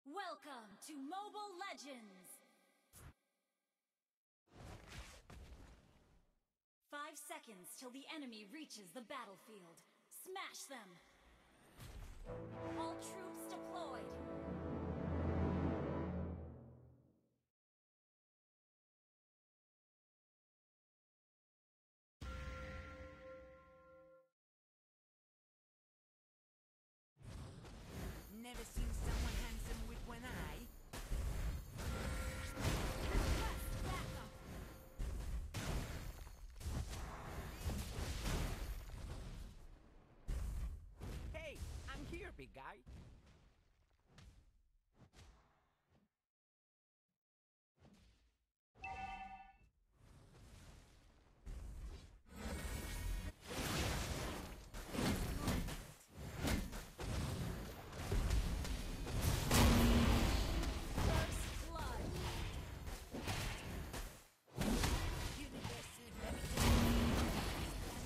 Welcome to Mobile Legends! 5 seconds till the enemy reaches the battlefield. Smash them! All troops deployed! Never seen someone handsome with one eye. Request backup! Hey, I'm here, big guy. First blood! Universal gravity.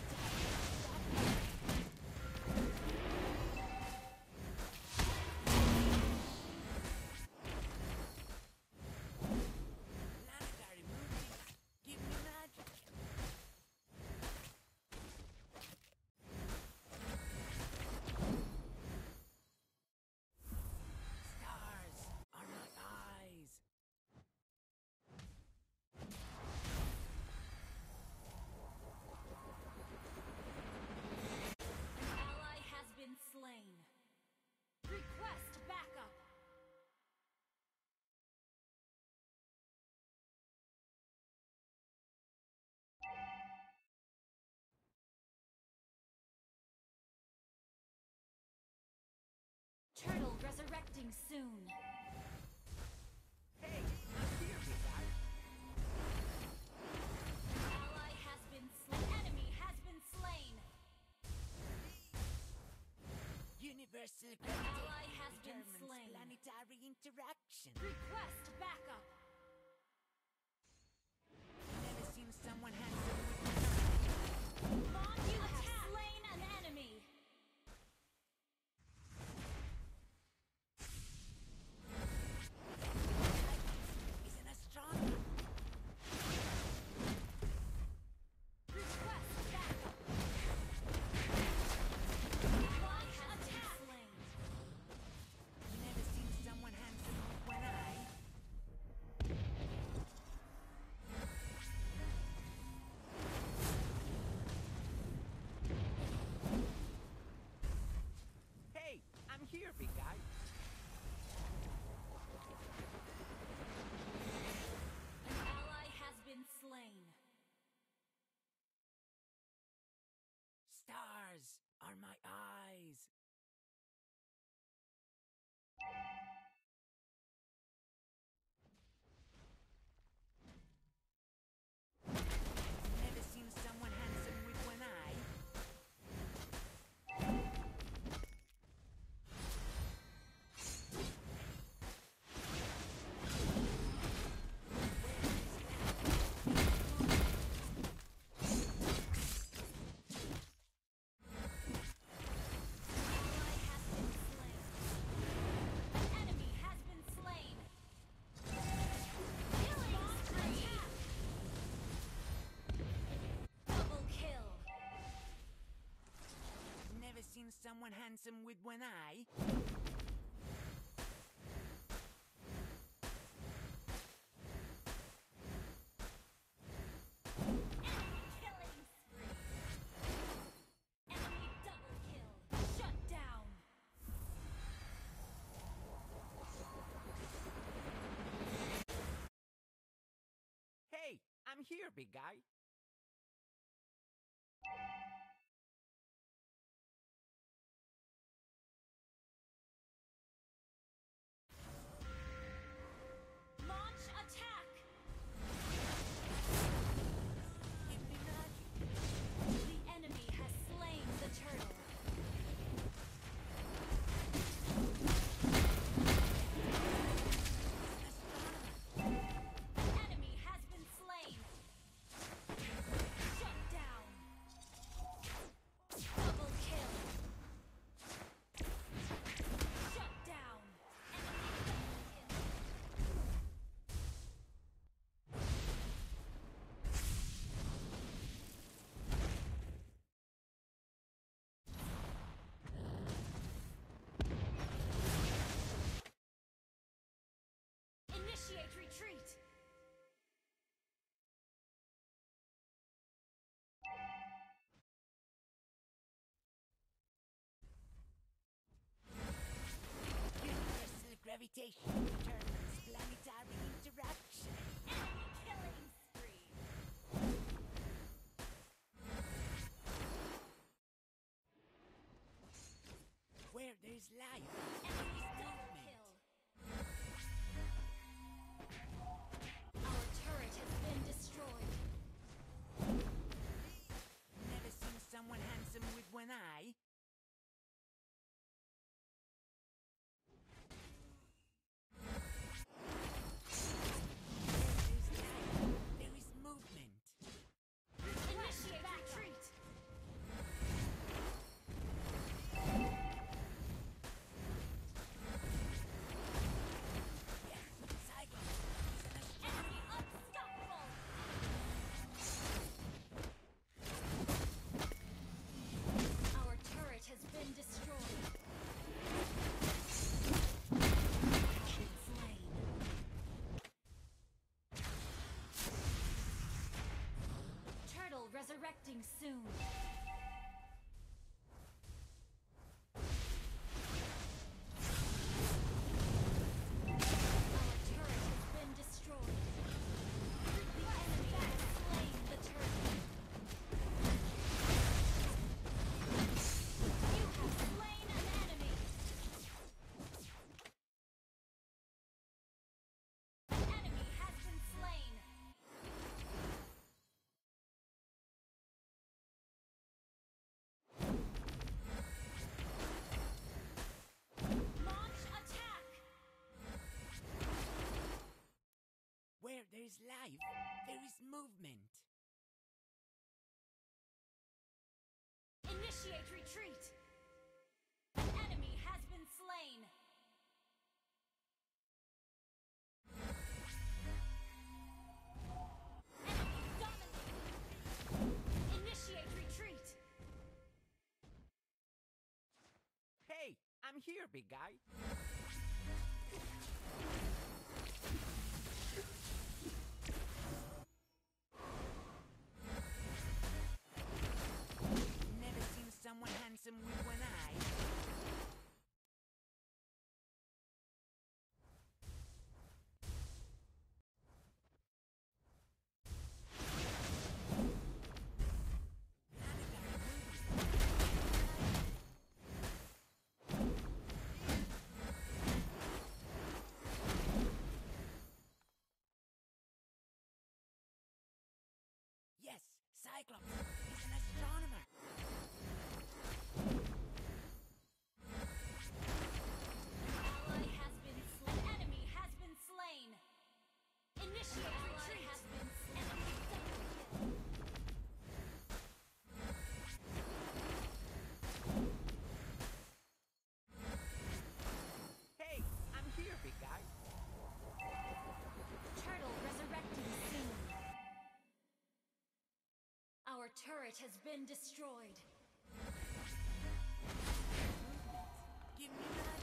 Planetary movement. Give me magic. Stars are my eyes. An ally has been slain. Request backup! Turtle resurrecting soon. Hey, I'm here, big guy. Ally has been slain. Enemy has been slain. Universal An gravity ally has been determines slain. planetary interaction. Request backup. Never seen someone handsome with one eye. Launch you have slain an enemy. Is an astronomer. Request backup. Launch attack. Slain. Never seen someone handsome with one eye. Hey, I'm here, big guy. An ally has been slain. Stars are my eyes. Never seen someone handsome with one eye. Ally has been slain. An enemy has been slain. Killing spree. Double kill. Never seen someone handsome with one eye. Enemy killing spree. Enemy double kill. Shut down. Hey, I'm here, big guy. Launch attack. Give me magic. The enemy has slain the turtle. Astronomer. Enemy has been slain. gravitation determines planetary interaction. Enemy killing spree. Where there's life, Enemy double kill. Our turret has been destroyed. never seen someone handsome with one eye. There is movement. Initiate retreat. Enemy unstoppable. Our turret has been destroyed. Been slain. Turtle resurrecting soon. Our turret has been destroyed. The enemy has slain the turtle. You have slain an enemy. An enemy has been slain. Launch attack. Where there's life, there is movement. Initiate retreat. An enemy has been slain. Enemy dominated. Initiate retreat. Hey, I'm here, big guy. Never seen someone handsome with one eye. Yes, Cyclops is an astronomer. Ally has been slain. Enemy has been slain. Initiate retreat. Has been enemy double kill. Hey, I'm here, big guy. Turtle resurrecting soon. Our turret has been destroyed. Give me that.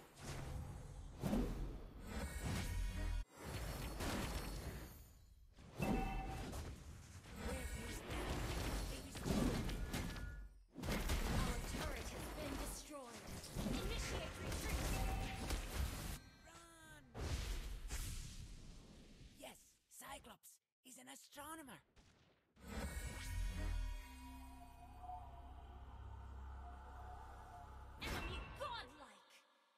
Where is that? There is movement. Our turret has been destroyed. Initiate retreat. Run! Yes, Cyclops is an astronomer. Enemy godlike.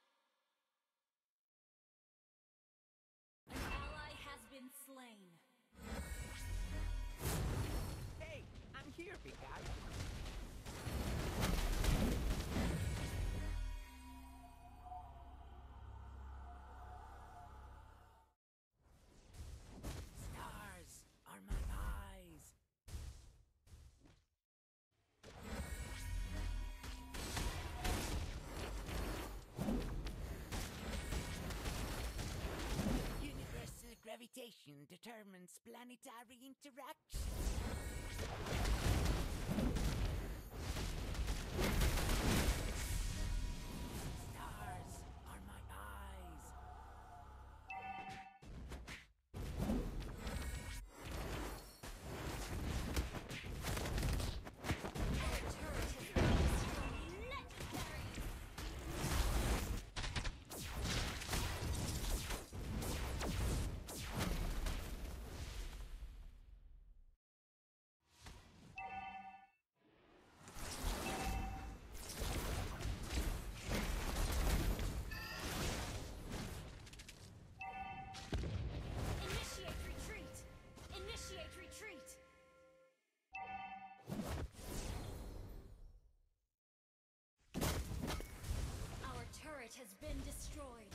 An ally has been slain. Hey, I'm here, big guy. Stars are my eyes. Universal gravitation determines planetary interaction. Stars are my eyes. Our turret has been destroyed. Legendary. been destroyed.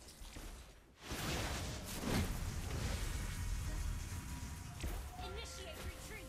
Initiate retreat.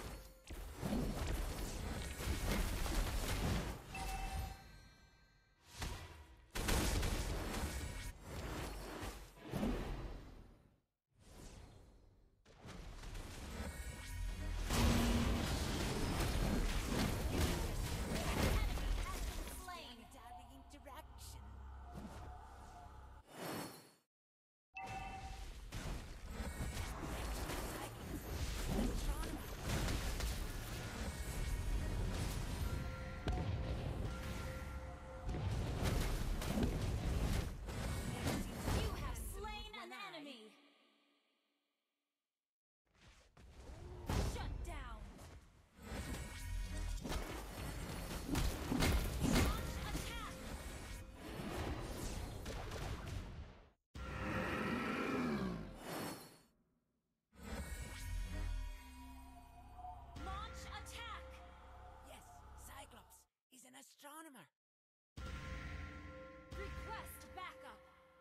Astronomer. Request backup.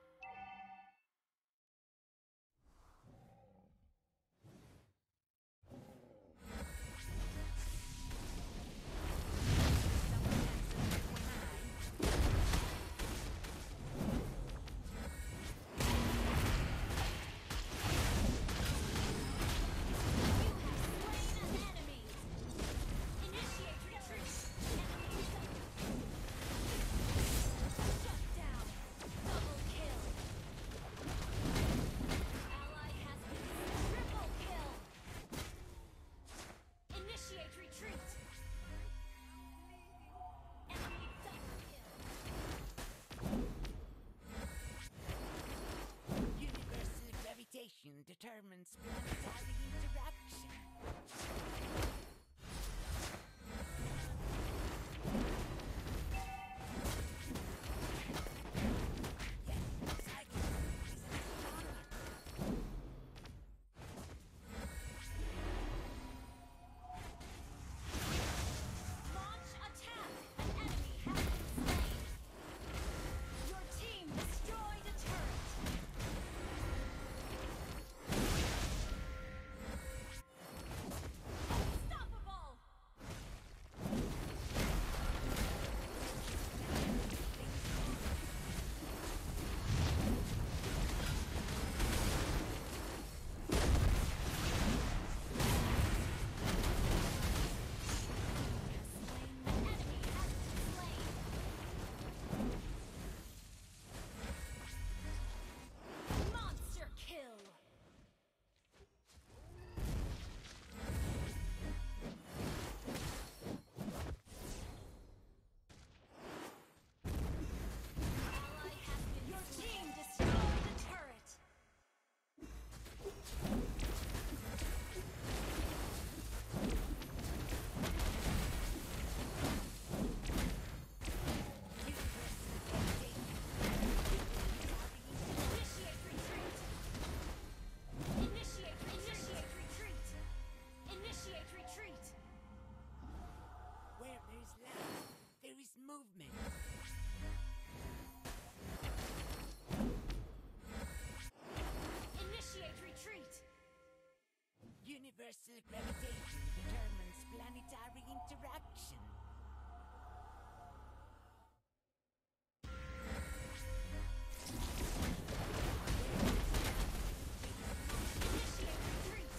Determines planetary interaction. Launch attack! An enemy has been slain! Your team destroyed a turret! Unstoppable! An enemy has been slain! Monster kill! Ally has been Your team destroyed the turret! Initiate retreat! Initiate retreat! Initiate retreat! Where there is life, there is movement. Initiate retreat! Universal gravitation determines planetary interaction. Initiate retreat!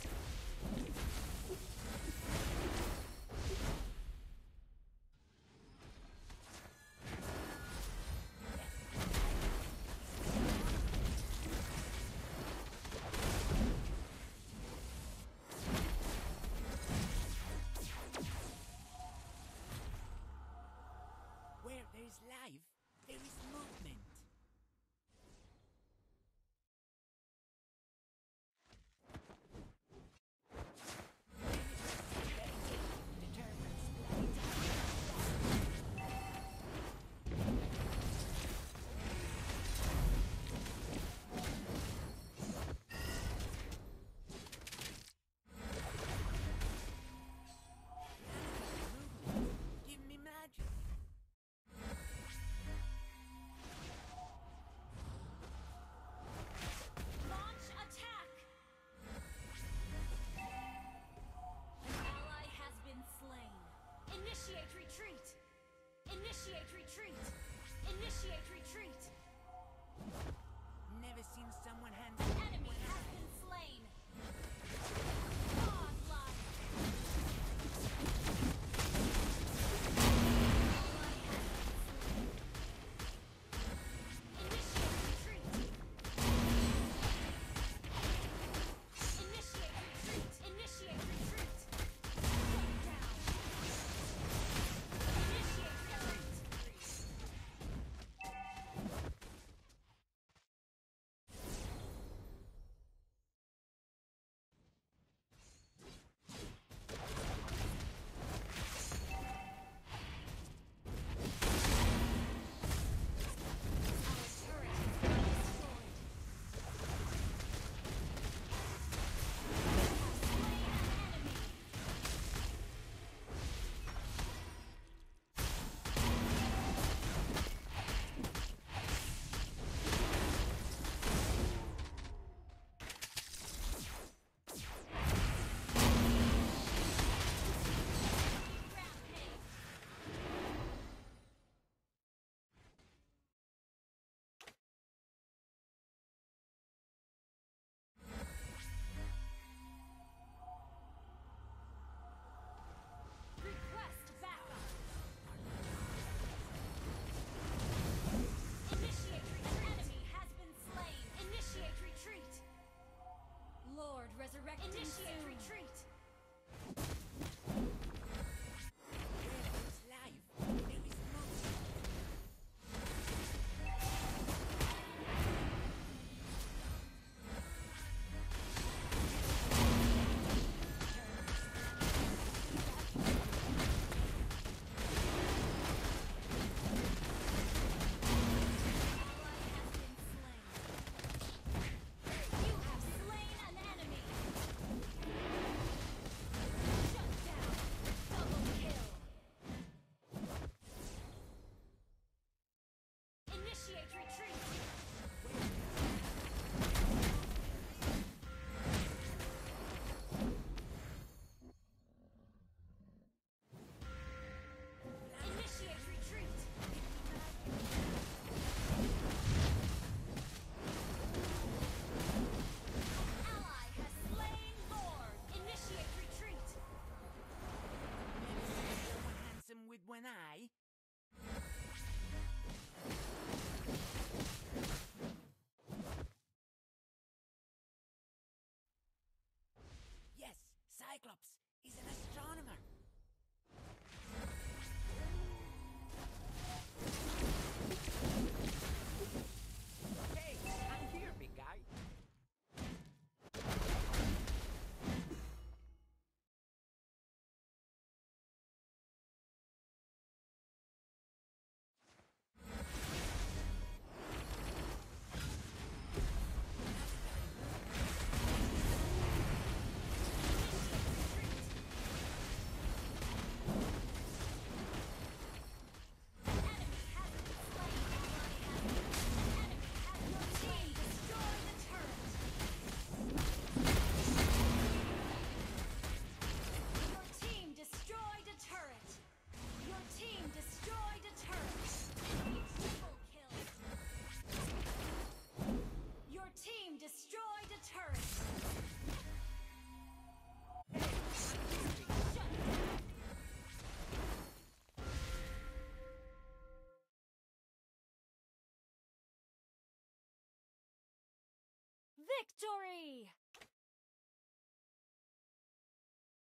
Where there is life, there is movement. Give me magic. Initiate retreat! Initiate retreat! Never seen someone An handsome. enemy has been slain! Godlike! Request backup! Initiate retreat! Enemy has been slain! Initiate retreat! Lord resurrect! Initiate retreat! Where there's life, there is movement. You have slain an enemy! Shut down! Double kill! Initiate retreat! Initiate retreat! Ally has slain Lord! Initiate retreat! Never seen someone handsome with one eye. Yes, Cyclops is an astronomer. Hey, I'm here, big guy. Victory!